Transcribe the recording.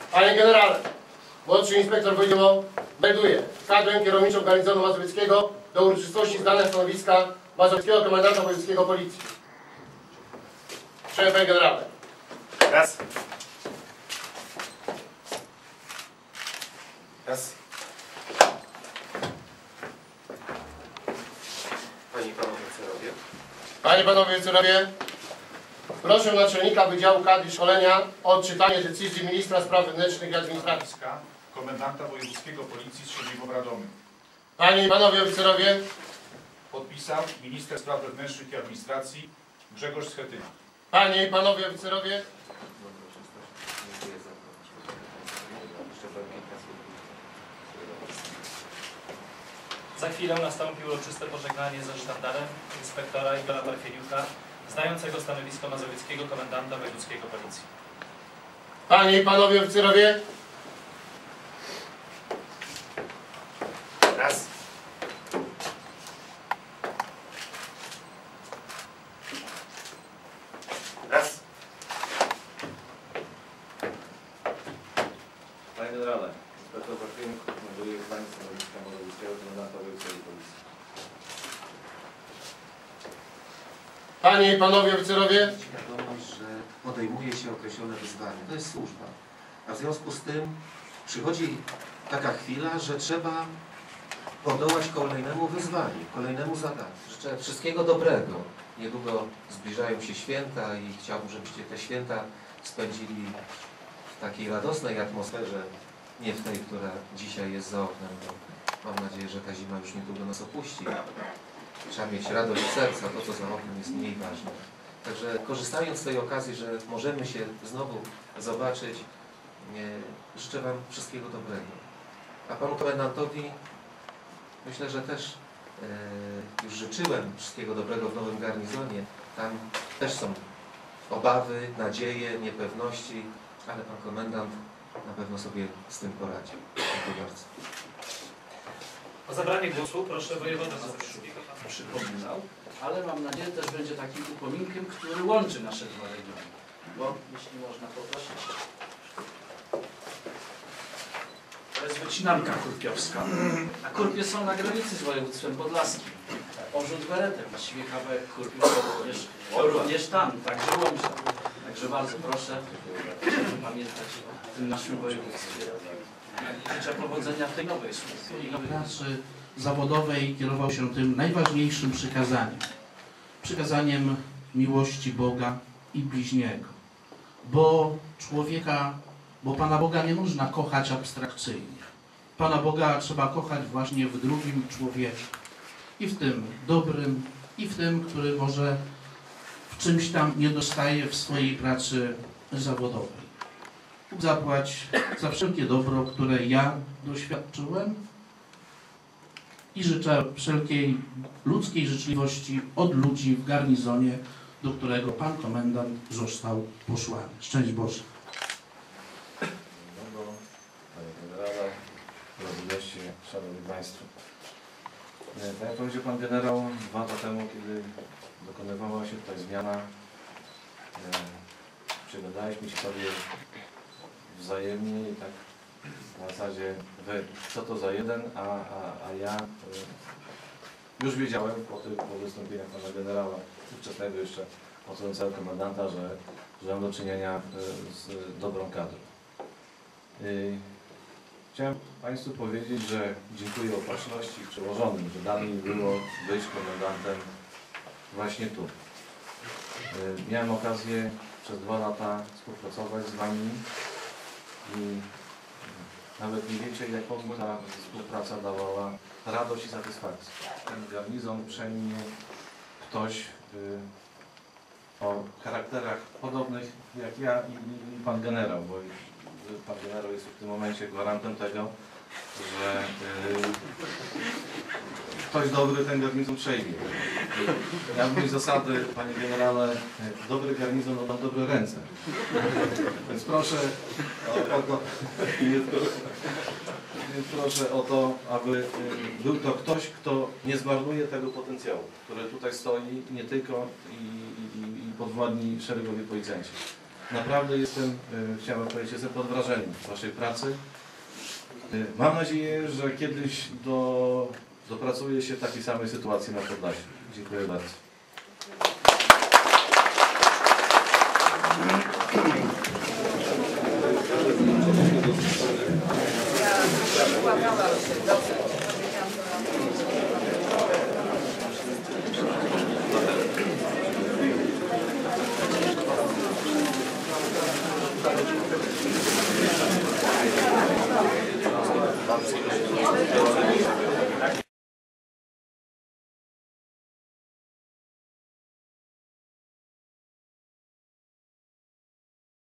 Panie generale, młodszy inspektor Wojtyło melduje kadrę kierowniczą garnizonu mazowieckiego do uroczystości zdania stanowiska mazowieckiego komendanta wojewódzkiego policji. Panie generale. Raz. Raz. Panie i Panowie Oficerowie. Panie i Panowie Oficerowie, proszę naczelnika Wydziału Kadr i Szkolenia o odczytanie decyzji Ministra Spraw Wewnętrznych i Administracji. Komendanta Wojewódzkiego Policji z siedzibą w Radomiu. Panie i Panowie Oficerowie, Podpisał Minister Spraw Wewnętrznych i Administracji Grzegorz Schetyna. Panie i Panowie Oficerowie, Za chwilę nastąpi uroczyste pożegnanie ze sztandarem inspektora Igora Parfieniuka, zdającego stanowisko mazowieckiego komendanta wojewódzkiego policji. Panie i Panowie Oficerowie, Raz. Raz. Panie generale, inspektor Parfieniuk melduje zdanie stanowiska mazowieckiego komendanta wojewódzkiej policji. Panie i Panowie Oficerowie, Świadomość, że podejmuje się określone wyzwanie. To jest służba. A w związku z tym przychodzi taka chwila, że trzeba podołać kolejnemu wyzwaniu, kolejnemu zadaniu. Życzę wszystkiego dobrego. Niedługo zbliżają się święta i chciałbym, żebyście te święta spędzili w takiej radosnej atmosferze, nie w tej, która dzisiaj jest za oknem. Mam nadzieję, że ta zima już niedługo nas opuści. Trzeba mieć radość w serca, to co za oknem jest mniej ważne. Także korzystając z tej okazji, że możemy się znowu zobaczyć, życzę Wam wszystkiego dobrego. A Panu Komendantowi myślę, że też już życzyłem wszystkiego dobrego w nowym garnizonie. Tam też są obawy, nadzieje, niepewności, ale Pan Komendant na pewno sobie z tym poradzi. Dziękuję bardzo. O zabranie głosu proszę wojewodę mazowieckiego. Przypominał, ale mam nadzieję też będzie takim upominkiem, który łączy nasze dwa regiony. Bo jeśli można poprosić. To jest wycinanka kurpiowska. A kurpie są na granicy z województwem podlaskim. Orzut Weretem, właściwie kawałek kurpiów to również tam, także Łomża. Także bardzo proszę pamiętać o tym naszym województwie. Życzę powodzenia w tej nowej służbie. Pracy zawodowej kierował się tym najważniejszym przykazaniem. Przykazaniem miłości Boga i bliźniego. Bo Pana Boga nie można kochać abstrakcyjnie. Pana Boga trzeba kochać właśnie w drugim człowieku. I w tym dobrym, i w tym, który może w czymś tam nie dostaje w swojej pracy zawodowej. Bóg zapłać za wszelkie dobro, które ja doświadczyłem i życzę wszelkiej ludzkiej życzliwości od ludzi w garnizonie, do którego Pan Komendant został posłany. Szczęść Boże. Panie generale, drodzy goście, szanowni państwo. Tak jak powiedział Pan generał 2 lata temu, kiedy dokonywała się tutaj zmiana, przyglądaliśmy się sobie wzajemnie i tak na zasadzie wy, co to za jeden, a ja już wiedziałem po wystąpieniach Pana generała, ówczesnego jeszcze odsłonięcego komendanta, że mam do czynienia z dobrą kadrą. Chciałem Państwu powiedzieć, że dziękuję opatrzności przełożonym, że dane mi było być komendantem właśnie tu. Miałem okazję przez 2 lata współpracować z Wami i nawet nie wiecie, jaką ta współpraca dawała radość i satysfakcję. Ten garnizon przejmie ktoś o charakterach podobnych jak ja i Pan generał, bo Pan generał jest w tym momencie gwarantem tego, że ktoś dobry ten garnizon przejmie. Ja bym zasady, Panie generale, dobry garnizon ma dobre ręce. Więc proszę o to, aby był to ktoś, kto nie zmarnuje tego potencjału, który tutaj stoi, nie tylko i podwładni szeregowi policjanci. naprawdę chciałbym powiedzieć, jestem pod wrażeniem waszej pracy. Mam nadzieję, że kiedyś dopracuje się takiej samej sytuacji na Podlasiu. Dziękuję bardzo. Dobrze.